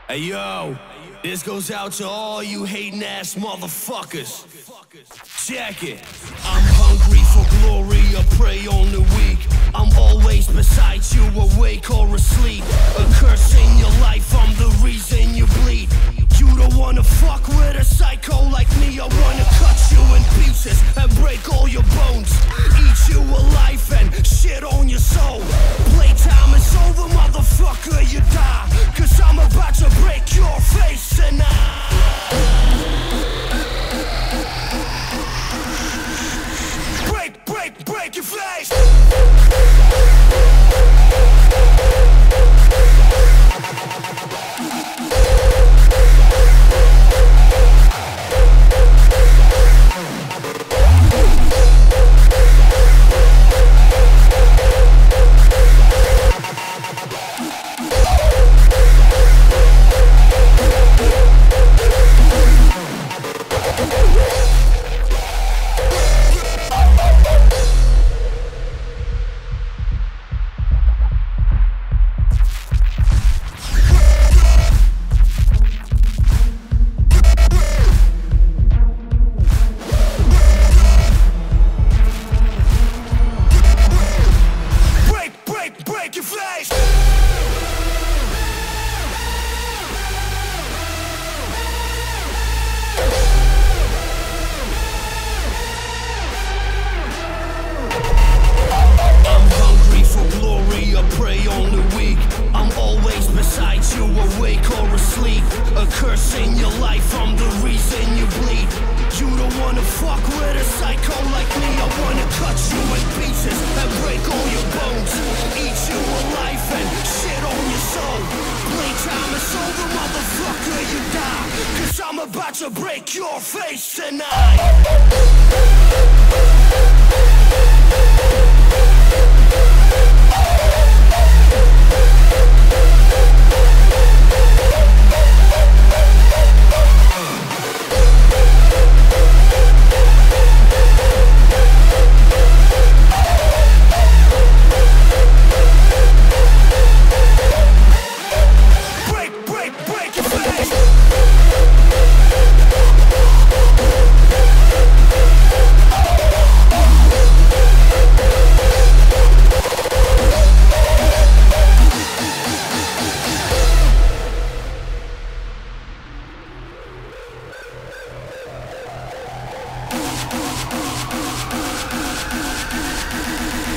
Hey yo, this goes out to all you hating ass motherfuckers. Check it. I'm hungry for glory, a prey on the weak. I'm always beside you, awake or asleep. A curse in your life, I'm the reason you bleed. You don't wanna fuck with a psycho like me. I wanna cut you in pieces and break all your bones. Eat you alive and shit on your soul. Playtime is over, motherfucker, you die. Cause I'm about to break your face tonight. Break your face! A curse in your life, I'm the reason you bleed. You don't wanna fuck with a psycho like me. I wanna cut you in pieces and break all your bones. Eat you alive and shit on your soul. Playtime is over, motherfucker, you die. Cause I'm about to break your face tonight.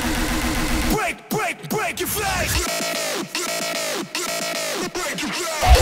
Break your face! Break your face!